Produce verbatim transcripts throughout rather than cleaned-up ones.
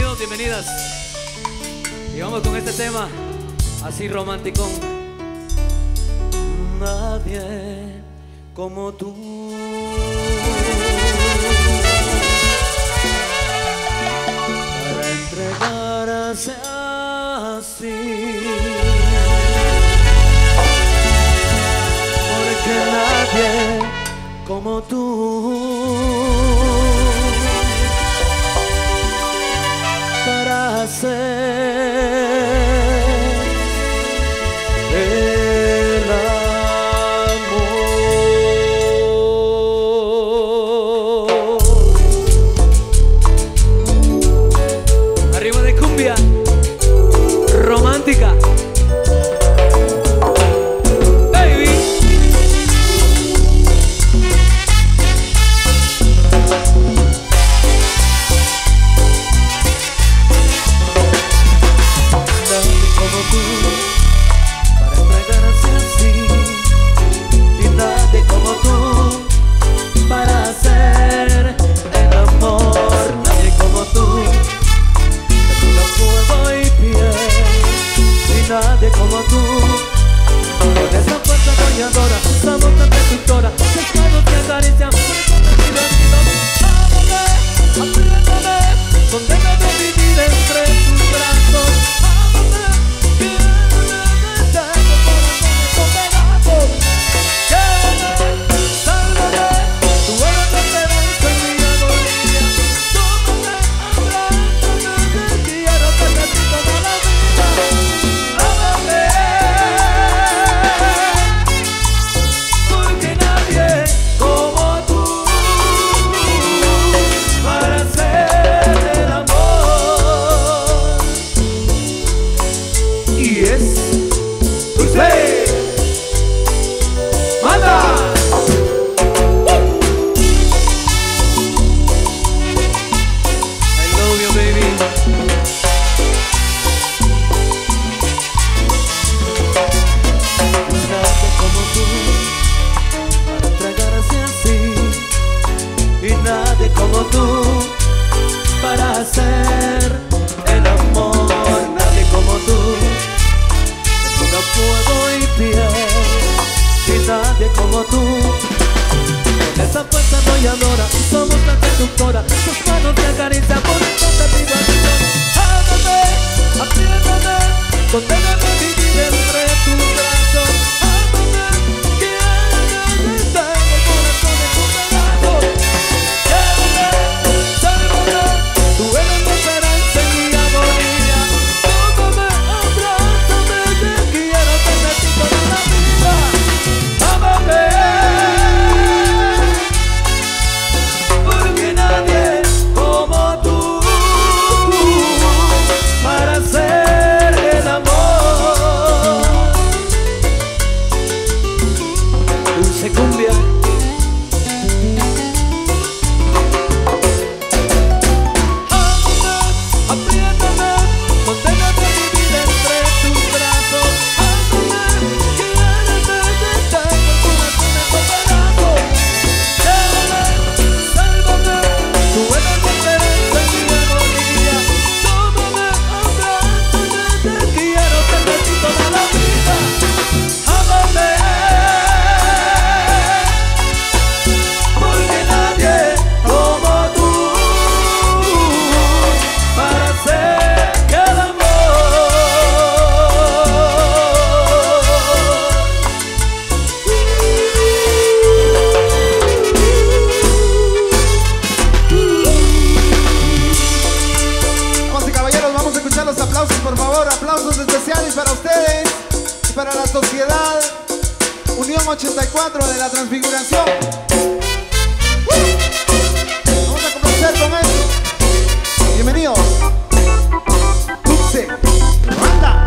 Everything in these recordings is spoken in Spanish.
Bienvenidos, bienvenidas. Y vamos con este tema así romántico. Nadie como tú, para entregarse así, porque nadie como tú, para hacer el amor. Arriba de cumbia romántica. Nadie como tú, con esa fuerza arrolladora, esa boca seductora, tus manos te acarician, por eso te pido, ámame, apriétame, condéname a vivir entre tus brazos, ámame, quiéreme, tengo corazones con pedazos, quiéreme, sálvame, tú eres la esperanza en mi agonía, tómame, abrázame, te quiero, te necesito toda la vida. Porque nadie como tú, para hacer el amor. Y es usted. ¡Manda! I love you, baby. Nadie como tú, para hacer el amor. Nadie como tú, de puro fuego y piel. Y nadie como tú, con esa fuerza arrolladora, somos la seductora, tus manos te acarician, por eso te pido ayuda. Ámame, apriétame, condéname a vivir entre tus brazos. Ámame, quiéreme, tengo corazones con pedazos. Tú eres mi esperanza en mi agonía. Tómame, abrázame, te quiero, te necesito de la vida. Ámame, porque nadie como tú, para hacer el amor. Dulce cumbia. Por favor, aplausos especiales para ustedes y para la sociedad Unión ochenta y cuatro de la Transfiguración. ¡Uh! Vamos a comenzar con esto. Bienvenidos. Dulce, banda.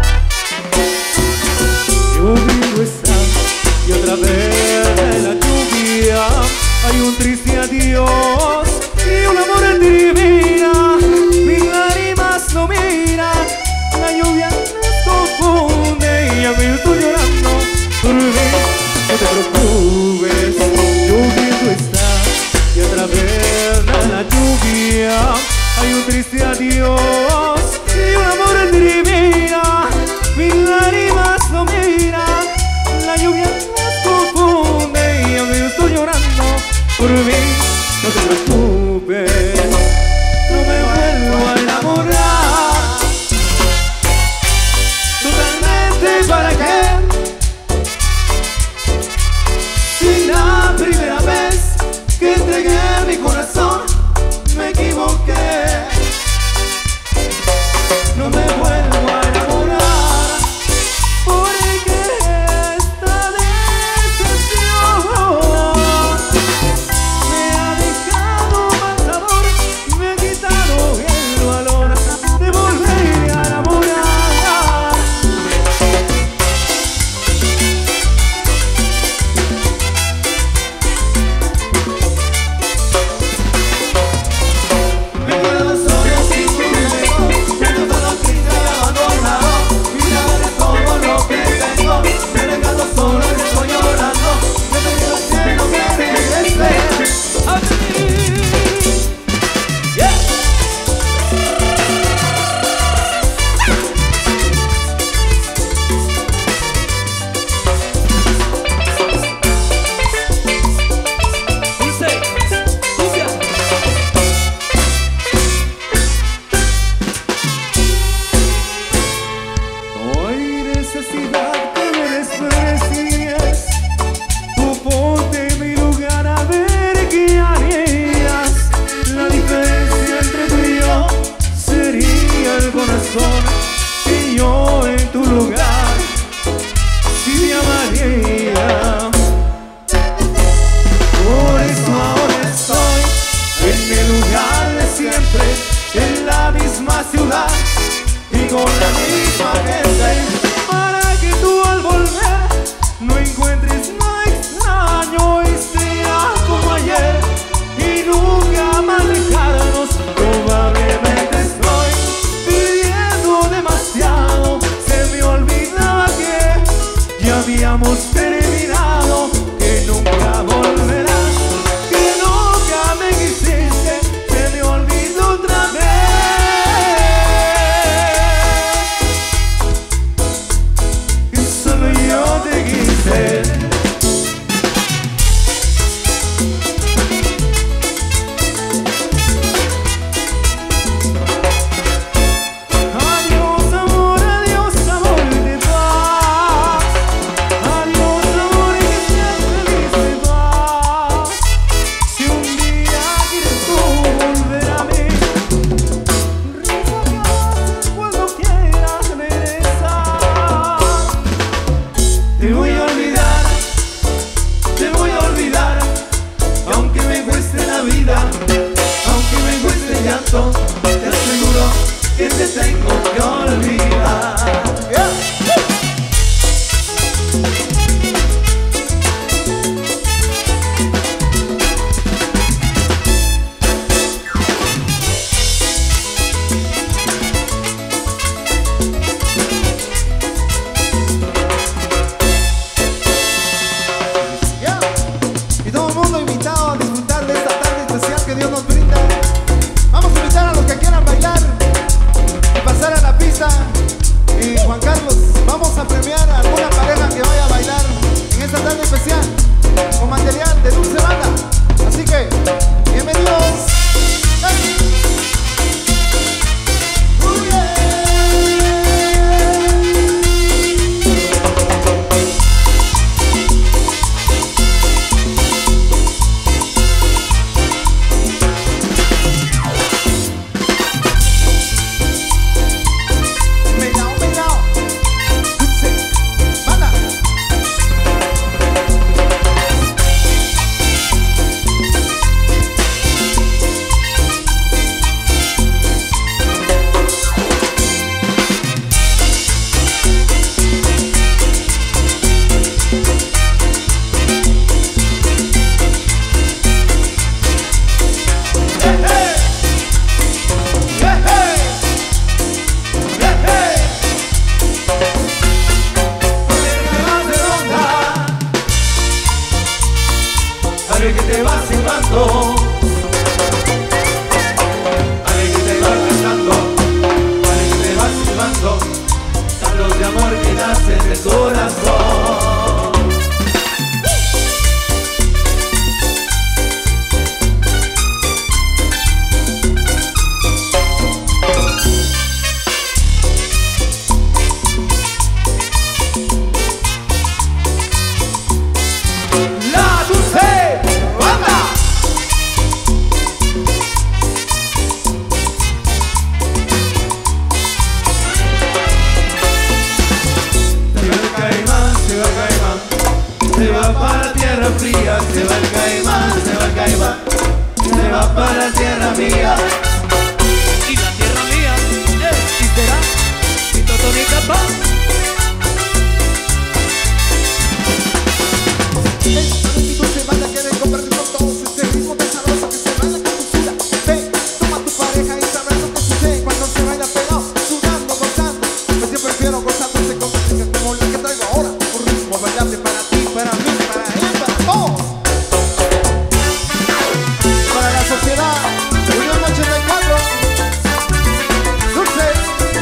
Lloviendo está y otra vez en la lluvia hay un triste adiós y un amor divina. Mis lágrimas no miran. La lluvia nos confunde y a mí estoy llorando por mí. No te preocupes, lloviendo está y otra vez en la lluvia hay un triste adiós. te preocupes, no me vuelvo a enamorar. Totalmente, ¿para qué? Si la primera vez que entregué mi corazón me equivoqué, no me vuelvo a enamorar, porque esta decepción me ha dejado mal sabor, me ha quitado el valor de volver a enamorar. Me quedo solo sin tu lejos, siento todo triste y abandonado. Mira de todo lo que tengo, me he dejado solo y estoy llorando. Me he pedido al cielo que regrese a mí. Yeah. Dice, cumbia. No hay necesidad que me desprecies, tú ponte en mi lugar a ver qué harías. La diferencia entre tú y yo sería el corazón, y yo en tu lugar sí te amaría. Por eso ahora estoy en el lugar de siempre, en la misma ciudad y con la misma gente, para que tú al volver no encuentres nada extraño y sea como ayer y nunca más alejarnos. Probablemente estoy pidiendo demasiado, se me olvidaba que ya habíamos terminado, que nunca volverás, que nunca me quisiste, se me olvidó otra vez. se va el caimán, se va el caimán, se va para la tierra mía. Y la tierra mía, eh, ¿y será? Y Totonita Paz. Esta ritmo se baila, quieren compartir con todos. Este ritmo tan sabroso que se baila con dulzura. Ven, toma tu pareja y sabrás lo que sucede cuando se baila pegado, sudando, gozando. Pues yo prefiero gozando este con música como la que traigo ahora. Un ritmo bailable para ti, para mí, para él, para todos. Para la sociedad, Unión ochenta y cuatro. Dulce.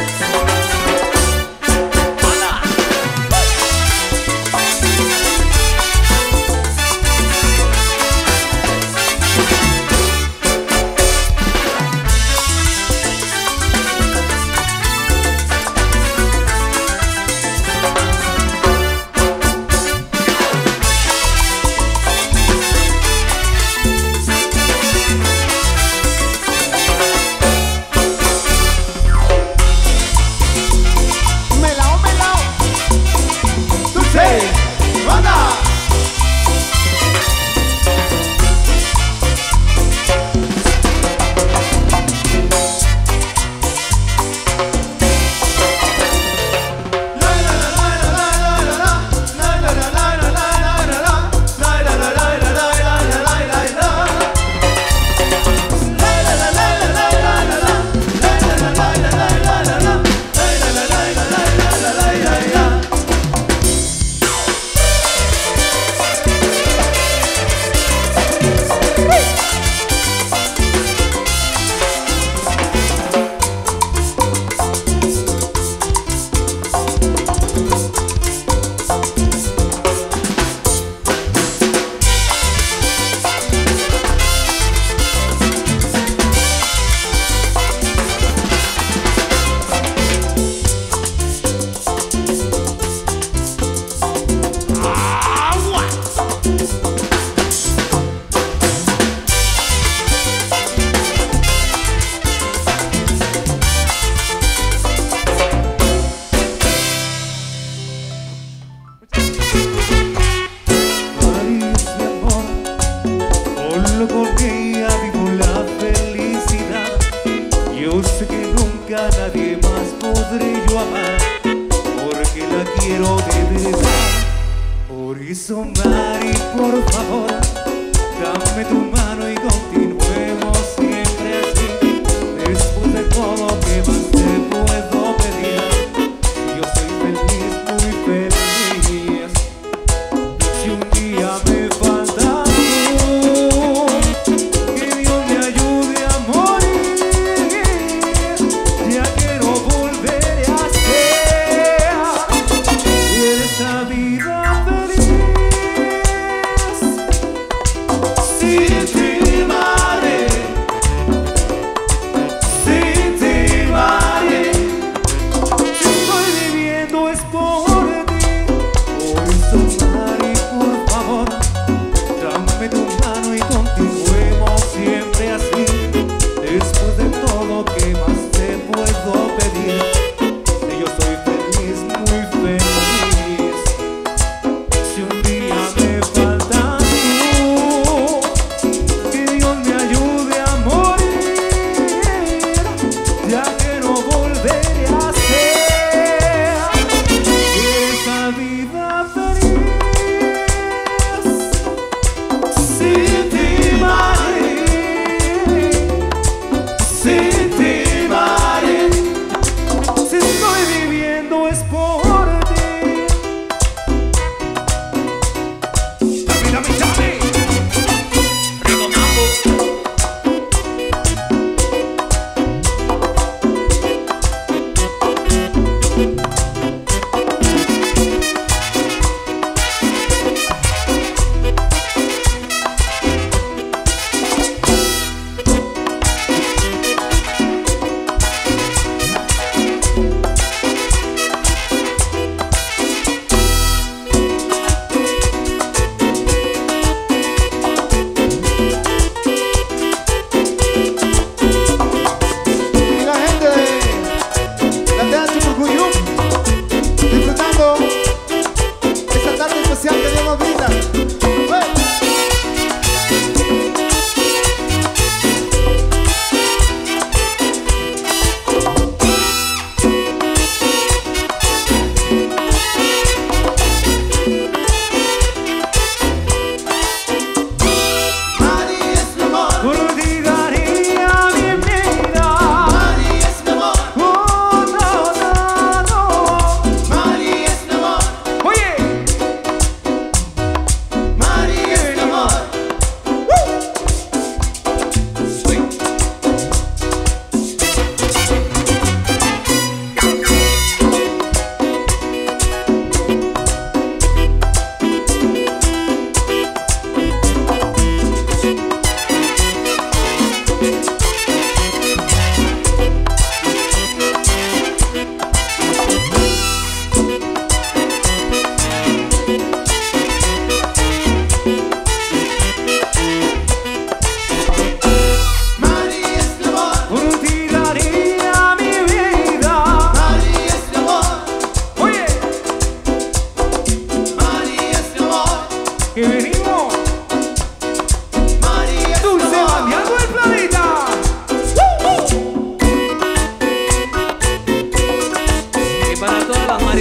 Porque ya vivo la felicidad. Yo sé que nunca nadie más podré yo amar, porque la quiero de verdad. Por eso, Mari, por favor, dame tu mano y continuemos siempre así. Después de todo, ¿qué más te puedo pedir? Yo soy feliz, muy feliz. Si un día me falta Sin ti,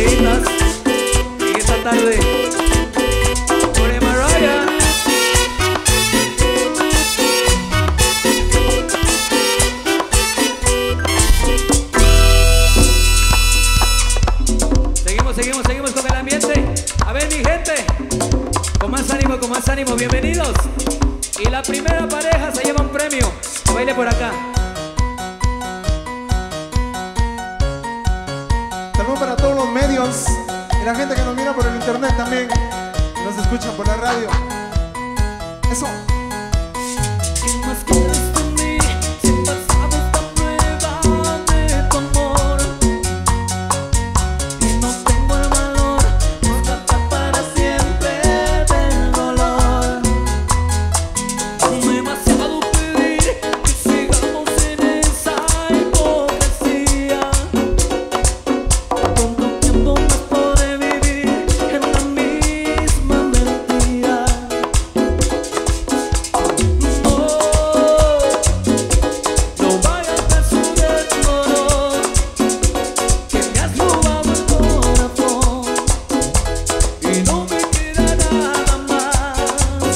parejitas en esta tarde. Por Mariah. Seguimos, seguimos, seguimos con el ambiente. A ver, mi gente, con más ánimo, con más ánimo, bienvenidos. Y la primera pareja se lleva un premio. Que baile por acá. Saludos para todos los medios y la gente que nos mira por el internet también, que nos escuchan por la radio. Eso. ¿Qué más quieres de mí? Si he pasado esta prueba de tu amor y no tengo el valor de escapar para siempre del dolor. Demasiado pedir que sigamos en esa hipocresía. ¿Cuánto tiempo más podré vivir en la misma mentira? No vayas presumiendo, no, que me has robado el corazón y no me queda nada más.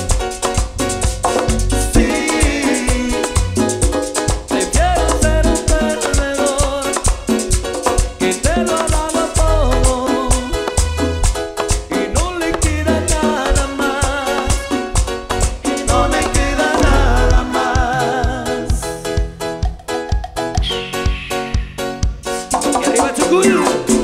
Sí, prefiero ser un perdedor que te lo ha dado todo y no le queda nada más, y no me queda nada más. Y arriba Chucuyo.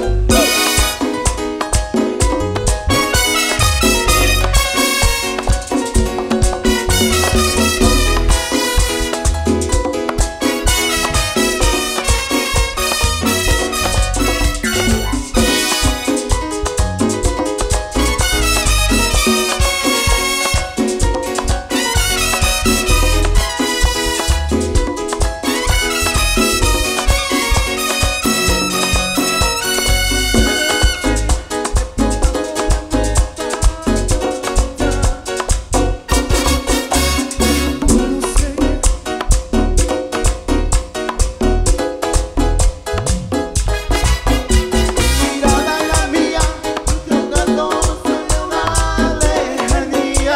Mirada en la mía, tocándose de una lejanía.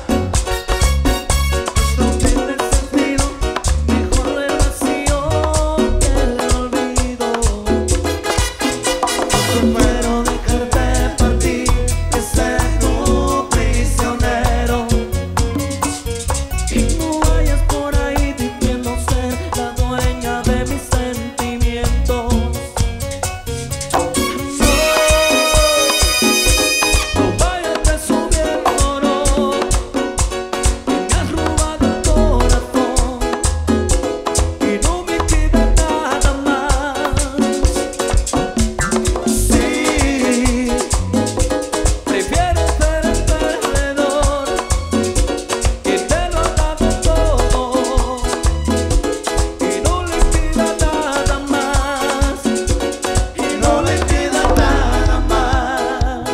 No tiene sentido, mejor el vacío que el olvido. No quiero dejarte partir, que ser tu prisionero. Y no vayas por ahí diciendo ser la dueña de mis sentimientos. No vayas presumiendo, no, que me has robado el corazón y no me queda nada más. Sí, prefiero ser el perdedor que te lo ha dado todo y no le queda nada más, y no le queda nada más.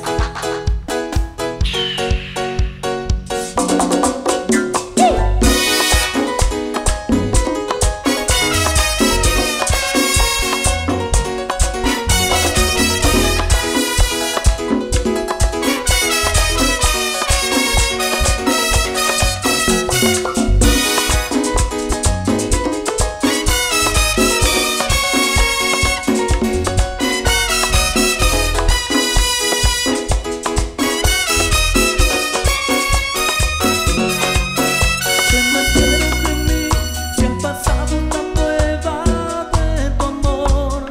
¿Qué más quieres de mí? Si he pasado esta prueba de tu amor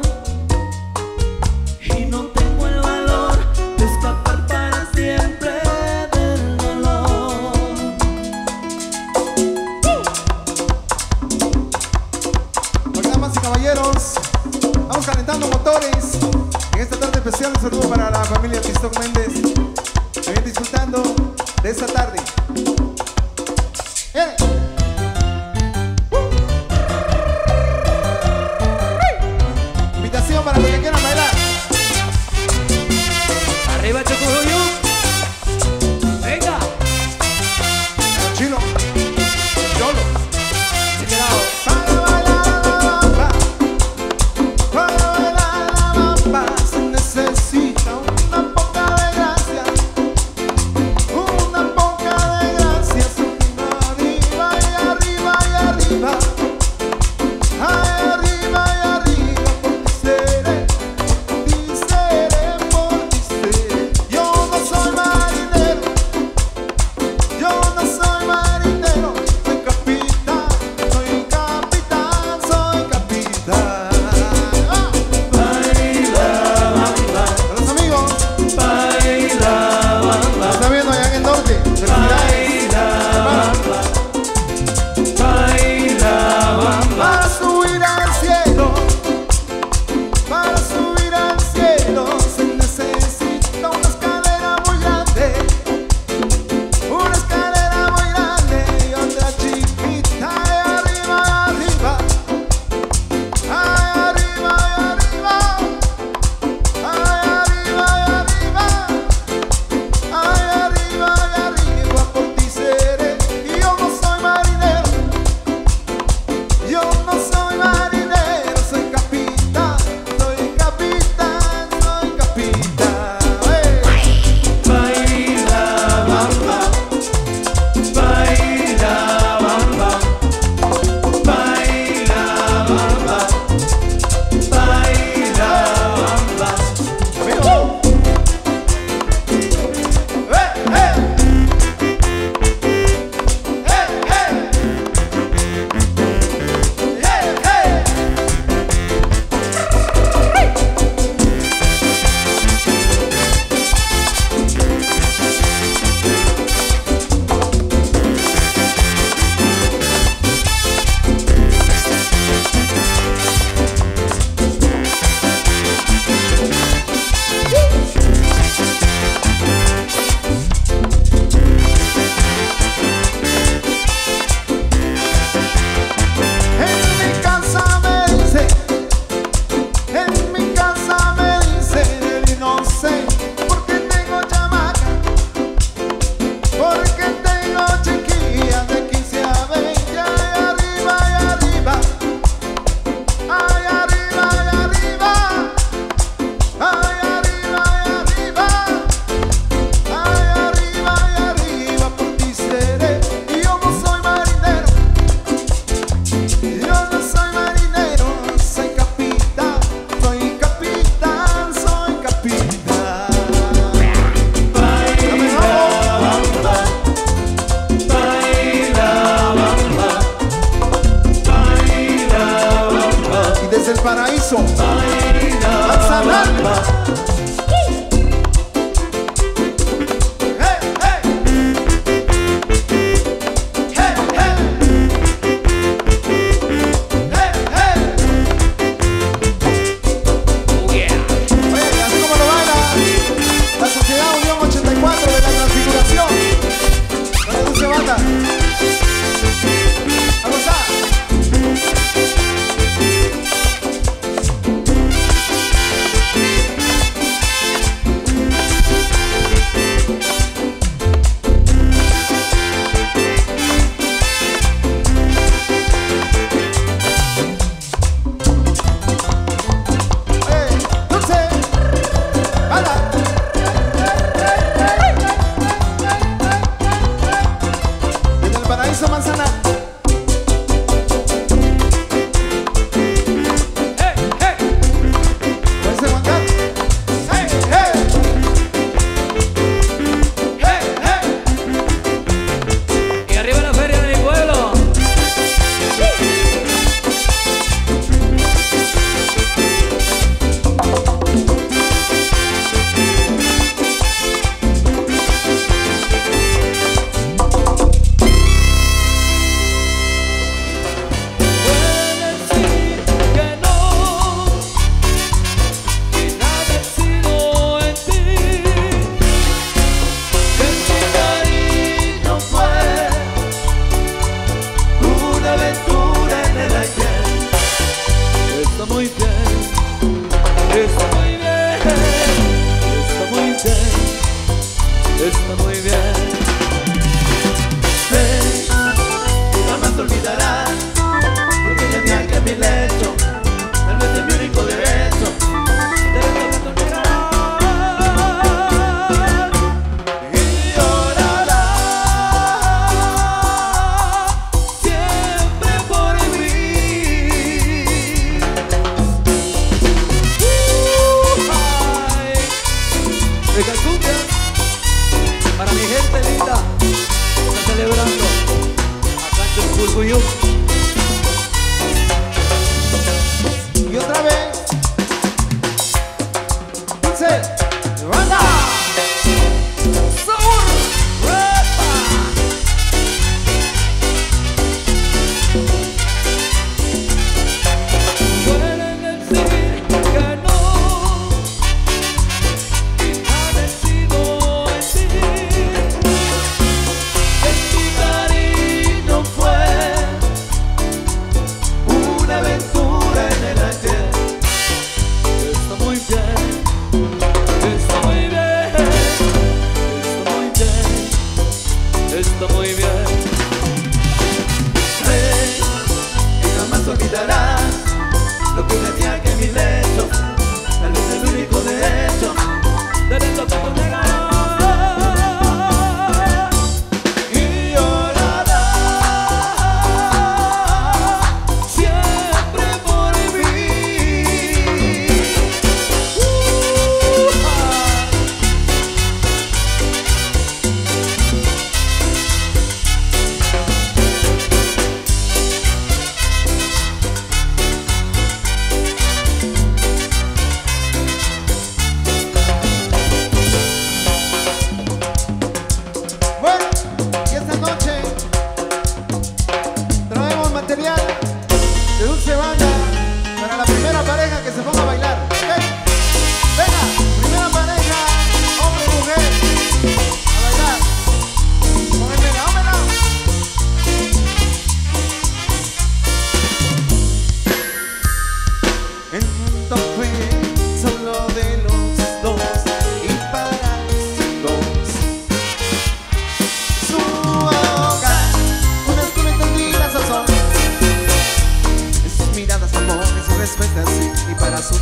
y no tengo el valor de escapar para siempre del dolor. Pues, damas y caballeros, vamos calentando motores. En esta tarde especial, un saludo para la familia Pistón Méndez. Que viene disfrutando de esta tarde. ¡Eh! Invitación para los que quieran bailar. Arriba Chucuyo. Venga. Chilo, Yolo. Check it out. Para bailar la bamba, para bailar la bamba, se necesita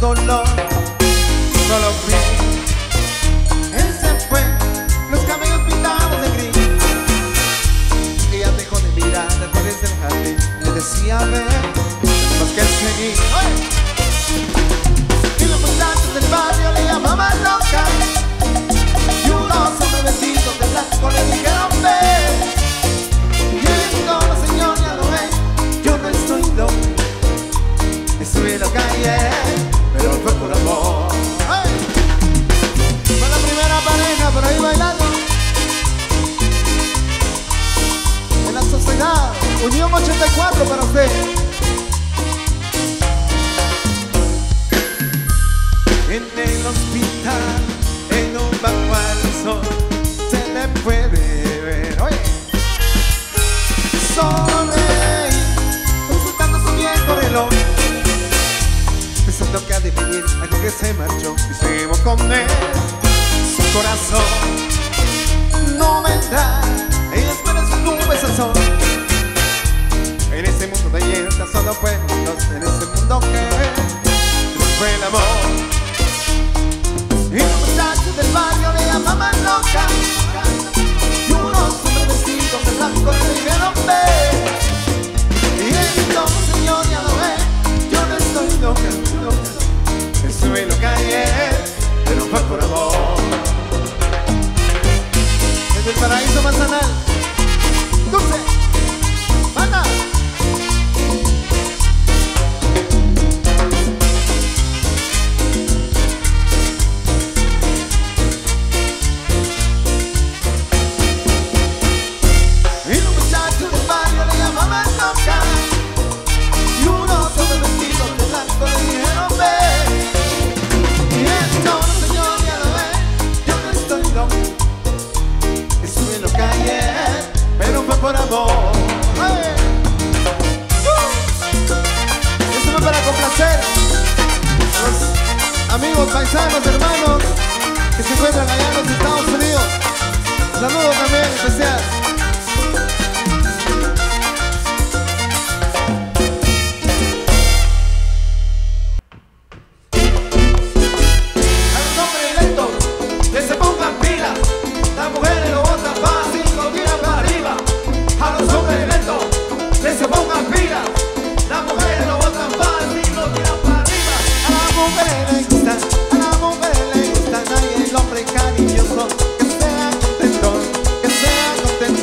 dolor. Solo vi, él se fue, los cabellos pintados de gris. Ella dejó de mirar a través del jardín. Le decía, ver, tenemos que seguir. ¡Oye! Y los muchachos del barrio le llamaban loca. Y unos hombres vestidos de blanco le dijeron, ven. Y él dijo, no señor, ya lo ven, yo no estoy loca. Estuve loca ayer, pero fue por amor. ¡Hey! Fue la primera pareja por ahí bailando en la sociedad. Unión ochenta y cuatro para usted. En el hospital, en un banco al sol, se le puede ver, oye, sonreír, consultando su viejo reloj, pensando que ha de venir alguien que se marchó y seguimos con él. Su corazón no vendrá, ella espera en sus nubes el sol. En ese mundo de hierba solo fueron dos, en ese mundo que fue el amor. Y los muchachos del barrio le llamaban loca. Y unos hombres vestidos de blanco le dijeron, ven. Y él dijo, señor, ya lo ve, yo no estoy loca, loca. Estuve loca ayer, pero fue por amor. Desde el paraíso manzanal, dulce, banda. Por amor. ¡Hey! ¡Uh! Esto fue para complacer a los amigos, paisanos, hermanos que se encuentran allá en los Estados Unidos. Saludos también especial. A los hombres lentos que se pongan pilas, las mujeres lo botan fácil, lo tiran para arriba. A los hombres lentos que se pongan pilas, las mujeres lo botan fácil, lo tiran para arriba. A las mujeres les gusta, a las mujeres les gusta, nadie el hombre cariñoso, que sea contento, que sea contento.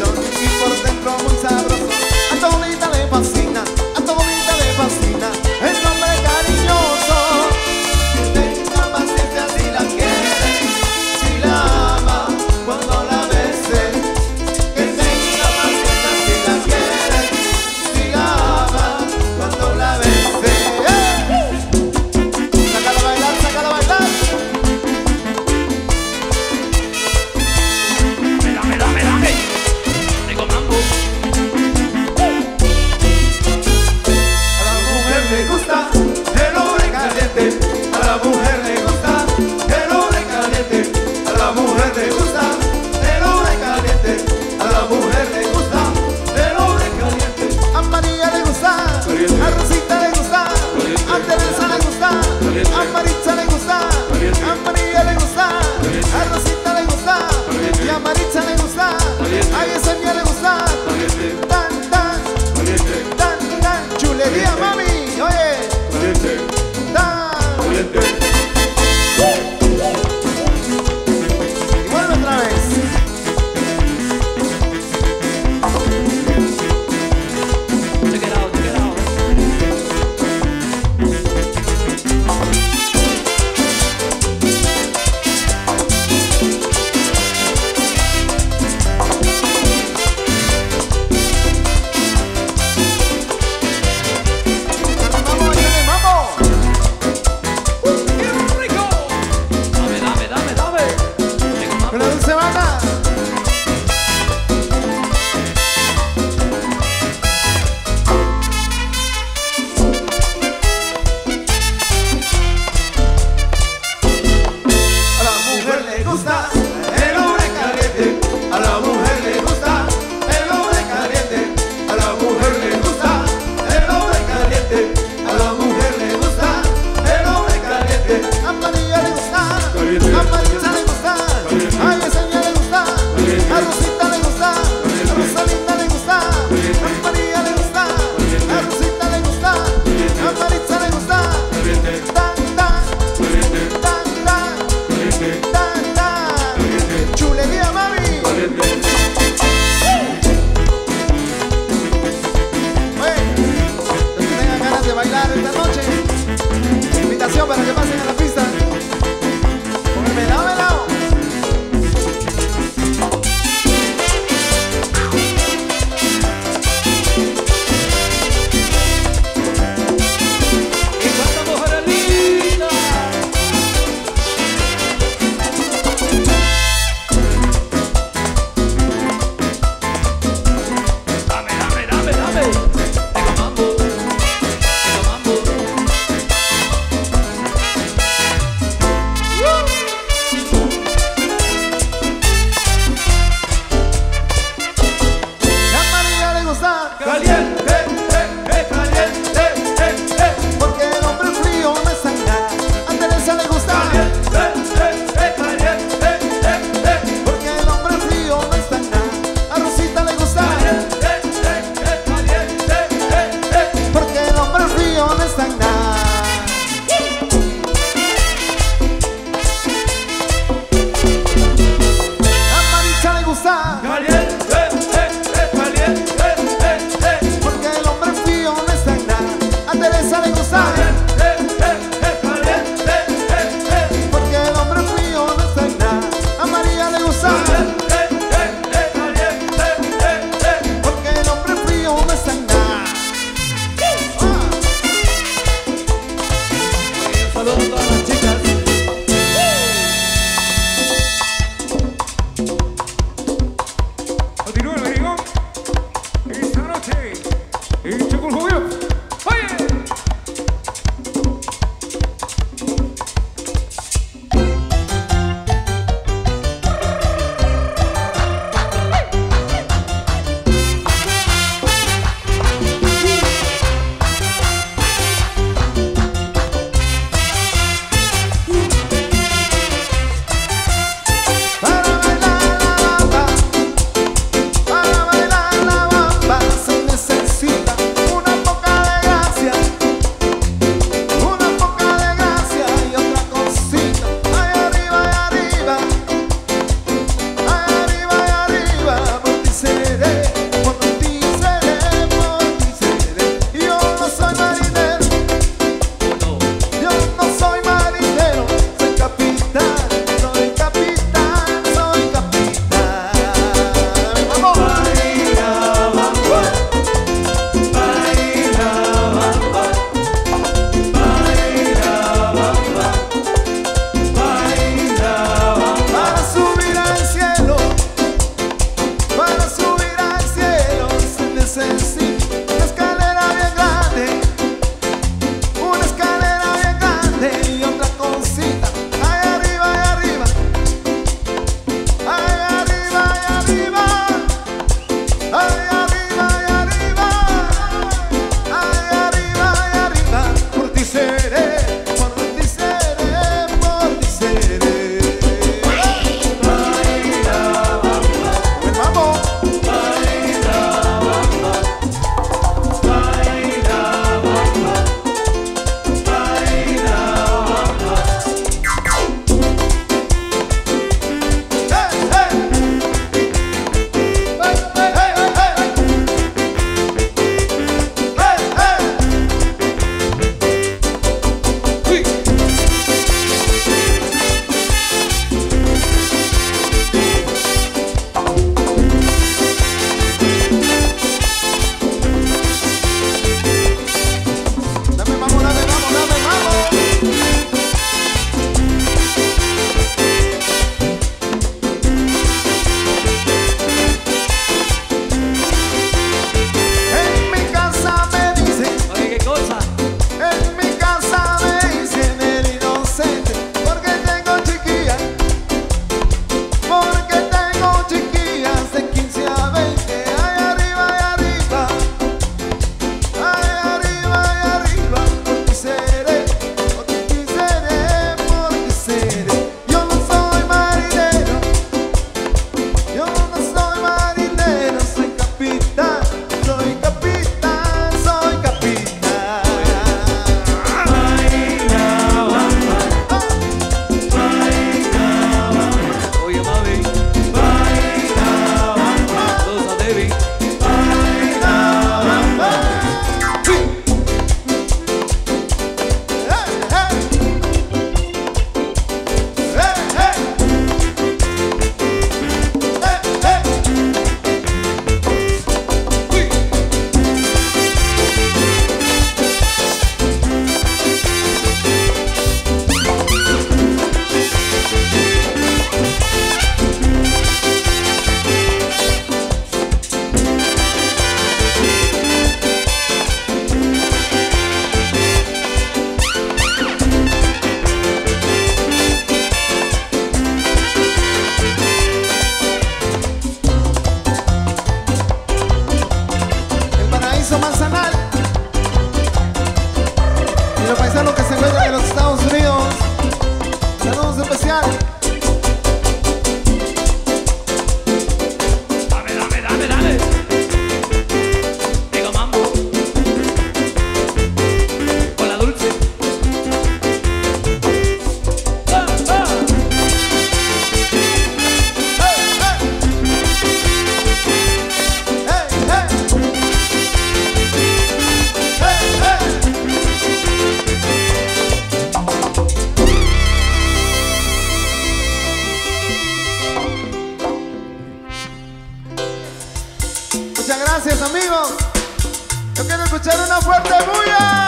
amigos. Yo quiero escuchar una fuerte bulla.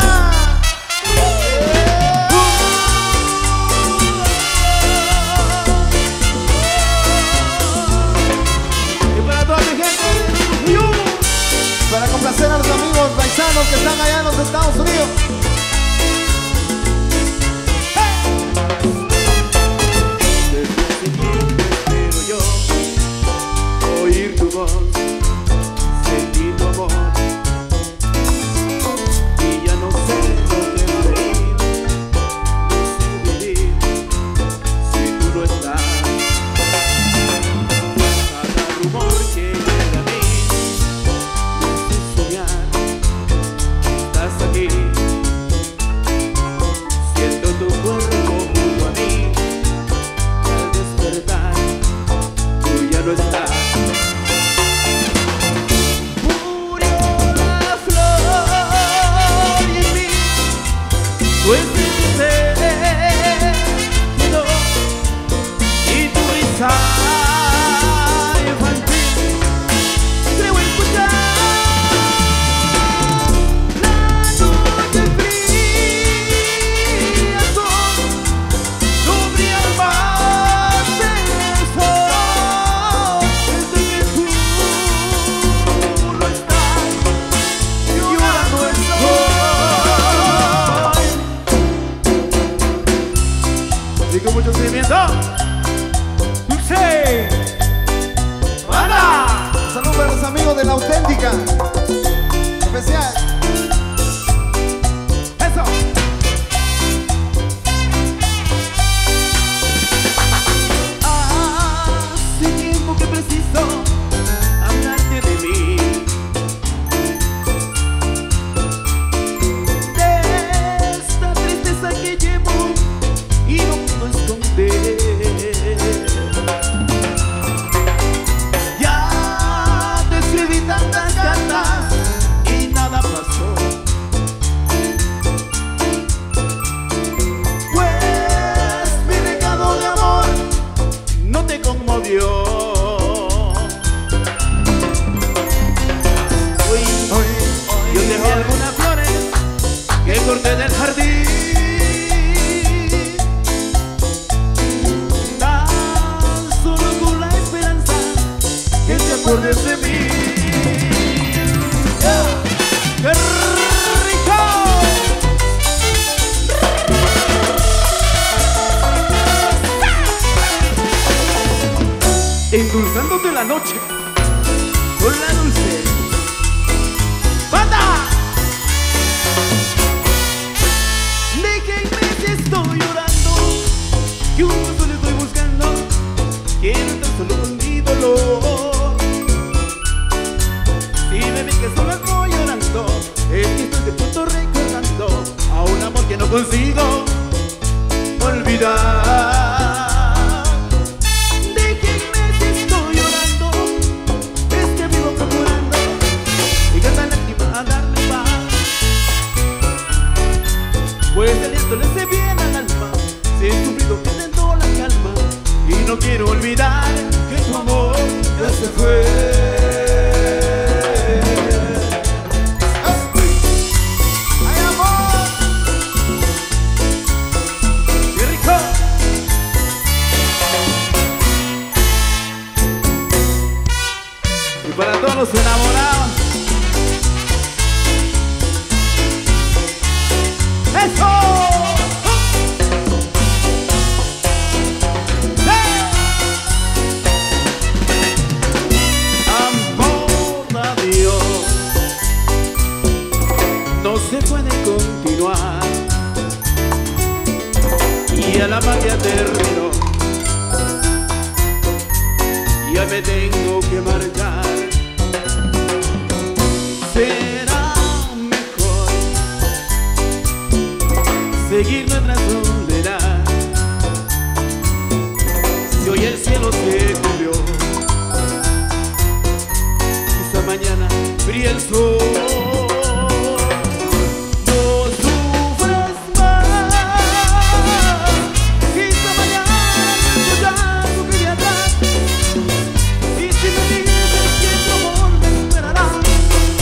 Y para toda mi gente, para complacer a los amigos paisanos que están allá en los Estados Unidos. quiero yo oír tu voz, sentir tu amor, y ya no sé lo que reír, no sé vivir si tú no estás. Cada rumor que llega a mí me hace soñar que estás aquí, siento tu cuerpo junto a mí. Tú ya no estás. Murió la flor y en mí tu espíritu quedó, y tu risa infantil creo escuchar. La noche fría son, no brilla más el sol, desde que tú no estás, yo ya no estoy. Y con mucho sentimiento, Dulce, ¡Banda! Saludos para los amigos de La Auténtica. Especial. Eso. Hace tiempo que preciso hablarte de mí, de esta tristeza que llevo y no puedo esconder. Ya te escribí tantas cartas y nada pasó, pues mi recado de amor no te conmovió. Hoy, hoy, yo dejé algunas flores que corté del jardín, tan solo con la esperanza que te acuerdes de mí. ¡Qué rico! Endulzándote la noche con la dulce banda. Déjenme si estoy llorando, que un solo estoy buscando, quiero estar solo con mi dolor. Si me ven que solo estoy llorando, es que estoy de punto recordando a un amor que no consigo olvidar. Pues el aliento le hace bien al alma, si he sufrido perdiendo la calma, y no quiero olvidar que tu amor ya se fue. ¡Ay, amor! ¡Qué rico! Y para todos los enamorados, ¡eso! Amor a Dios, no se puede continuar, y a la magia terminó, ya me tengo que marchar. Será mejor seguir nuestra soledad, si hoy el cielo se cubrió, quizá mañana brille el sol. No sufras más, quizá mañana nuestro llanto quede atrás, y si me dices que tu amor me esperará,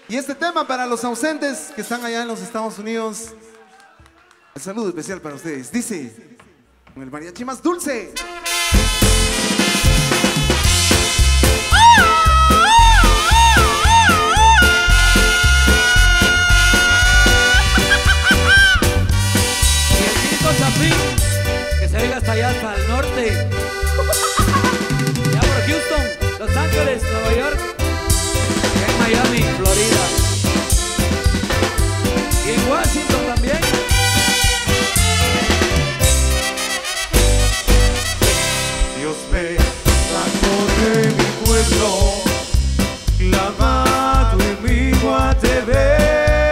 Y este tema para los ausentes que están allá en los Estados Unidos. El saludo especial para ustedes. Dice, con el mariachi más dulce. Y el Tito Chapín, que se venga hasta allá, hasta el norte. Ya por Houston, Los Ángeles, Nueva York. En Miami, Florida. Y en Washington también. Dios me sacó de mi pueblo, clavado en mi guatebella.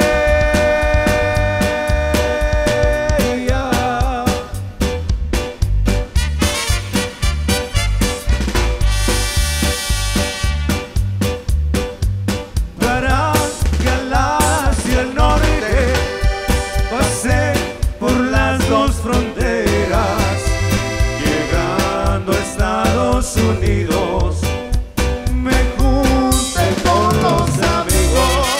Para galar hacia el norte, pasé por las dos fronteras, llegando a Estados Unidos, me junté con los amigos,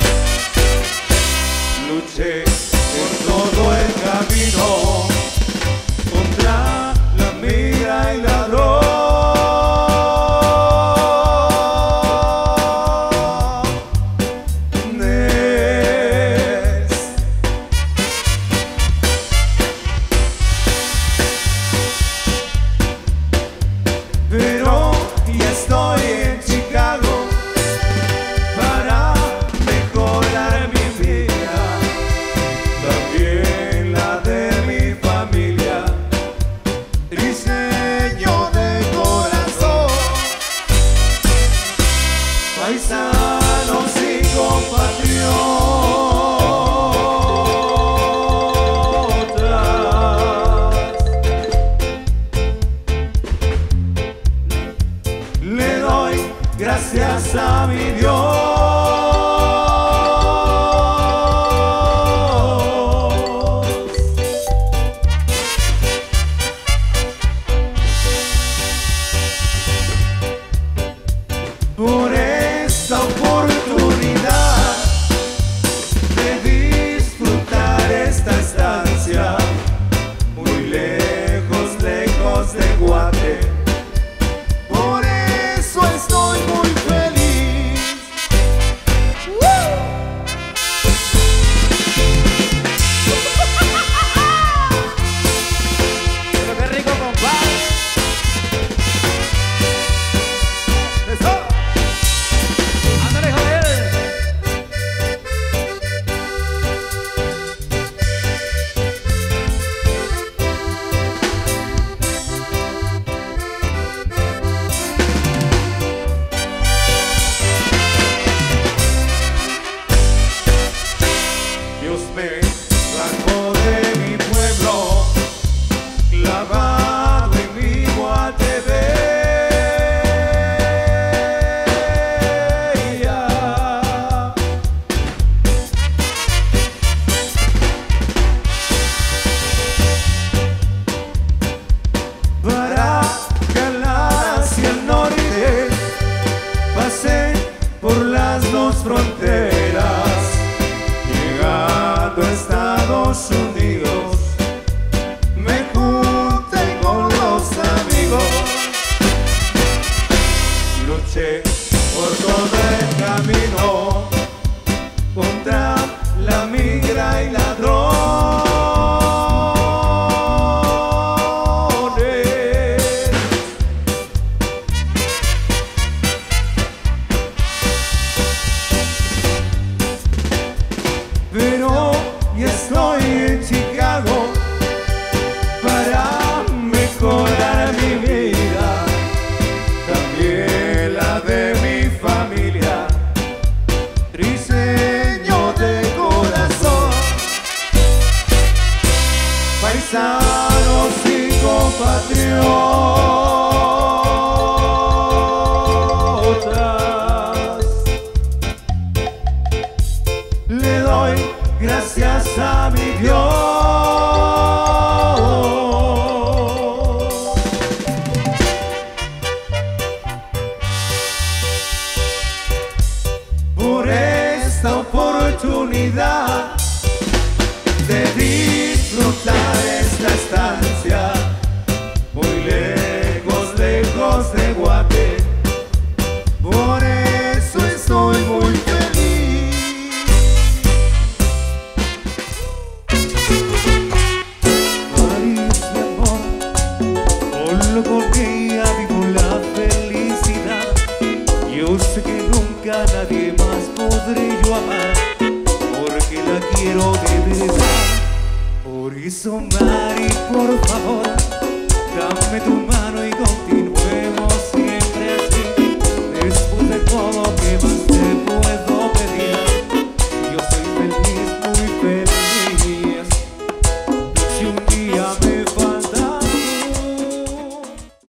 luché por todo el camino contra la migra y la droga. Pero ya estoy en Chicago para mejorar mi vida, también la de mi familia, diseño de corazón, paisanos y compatriotas. Le doy gracias a mi Dios por esta oportunidad de disfrutar esta estancia muy lejos, lejos de Guate. Por eso estoy muy feliz. Pero qué rico, compadre. ¡Eso! Ándale, Joel. Dios me sacó de mi pueblo, clavado en mi guatebella. Para galar hacia el norte, pasé por las dos fronteras, llegando a Estados Unidos, me junté con los amigos, luché por todo el camino contra la migra y ladrones. Pero ya estoy en Chicago para mejorar mi vida, también la de mi familia, diseño de corazón, paisanos y compatriotas. Le doy gracias a mi Dios por esta oportunidad de disfrutar esta estancia, muy lejos, lejos de Guate. Por eso estoy muy feliz. París, mi amor, solo porque ya vivo la felicidad. Yo sé que nunca nadie más podré yo amar, porque la quiero de verdad. Por eso, Mari, por favor, dame tu mano y continúa.